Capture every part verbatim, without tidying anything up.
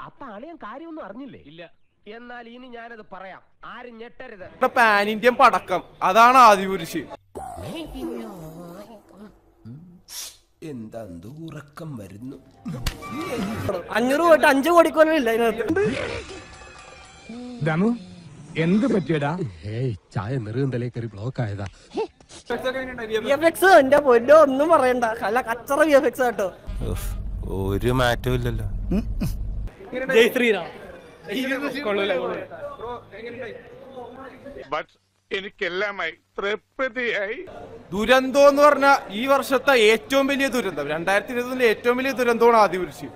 അപ്പൊ അളിയൻ കാര്യമൊന്നും അറിഞ്ഞില്ലേ? ഇല്ല. എന്നാൽ ഇനി ഞാനത് പറയാം, ആരും ഞെട്ടരുത്. പാൻ ഇന്ത്യൻ പടക്കം, അതാണ് ആദിപുരുഷ്. എന്താ ഉറക്കം വരുന്നു? അഞ്ഞൂറ് പോയിട്ട് അഞ്ചു കോടിക്കൊല്ലില്ല ഇതിനകത്ത്. എന്ത് പറ്റിയടാ? ഏയ് ചായ നെറുകന്തലേ കയറി ബ്ലോക്ക് ആയതാ. വി എഫ് എക്സ് എന്റെ പൊന്നോ ഒന്നും പറയണ്ട, അല്ല കച്ചറ വി എഫ് എക്സ് കേട്ടോ. ഒരു മാറ്റവും ഇല്ലല്ലോ. ജയ് ശ്രീറാം. എനിക്കെല്ലാമായി തൃപ്തിയായി. ദുരന്തം എന്ന് പറഞ്ഞ ഈ വർഷത്തെ ഏറ്റവും വലിയ ദുരന്തം, രണ്ടായിരത്തി ഇരുപതിലെ ഏറ്റവും വലിയ ദുരന്തമാണ് ആദിപുരുഷ്.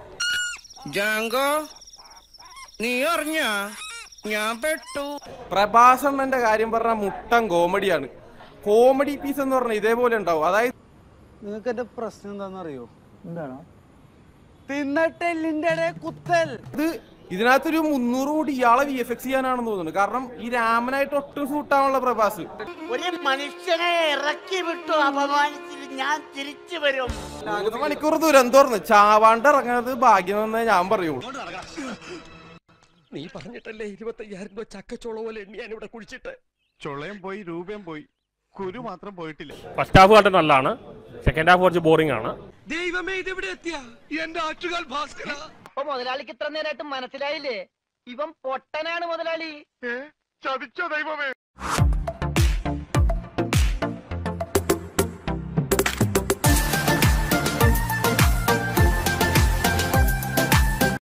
നീ അറിഞ്ഞ ഞാൻ പെട്ടു. പ്രഭാസണ്ണന്റെ കാര്യം പറഞ്ഞ മുട്ടൻ കോമഡിയാണ്. കോമഡി പീസ് എന്ന് പറഞ്ഞാൽ ഇതേപോലെ ഉണ്ടാവും. അതായത് നിങ്ങൾക്ക് എന്റെ പ്രശ്നം എന്താണെന്നറിയോ? എന്താണോ തിന്നട്ടെല്ലിന്റെ കുത്തൽ. ഇത് ഇതിനകത്തൊരു മുന്നൂറ് കോടി ഇയാളെ വി എഫ് എക്സ് ചെയ്യാനാണെന്ന് തോന്നുന്നു. കാരണം ഈ രാമനായിട്ട് ഒട്ടും സൂട്ടാണുള്ള പ്രഭാസ്. ഒരു മനുഷ്യനെ ഇറക്കി വിട്ടു അപമാനിച്ചിട്ട് ഞാൻ തിരിച്ചു വരും. മൂന്ന് മണിക്കൂർ ദുരന്തോർന്ന് ചാവാണ്ട് ഇറങ്ങുന്നത് ഭാഗ്യമെന്നേ ഞാൻ പറയുള്ളൂ. നീ പറഞ്ഞിട്ടല്ലേ ഇരുപത്തയ്യായിരം രൂപ ചക്കച്ചോള പോലെ എണ്ണി ഞാൻ ഇവിടെ കുഴിച്ചിട്ട്. ചൊളയും പോയി രൂപയും പോയി, കുരു മാത്രം പോയിട്ടില്ല. ഫസ്റ്റ് ഹാഫ് കണ്ടിട്ട് നല്ലതാണ്, സെക്കൻഡ് ഹാഫ് കുറച്ച് ബോറിംഗ് ആണ്. ദൈവമേ ഇതെവിടെ എത്തിയ എന്റെ ആറ്റുകാൽ ഭാസ്കര. അപ്പൊ മുതലാളിക്ക് ഇത്ര നേരമായിട്ട് മനസ്സിലായില്ലേ? ഇവൻ പൊട്ടനാണ് മുതലാളി. ചതിച്ചോ ദൈവമേ.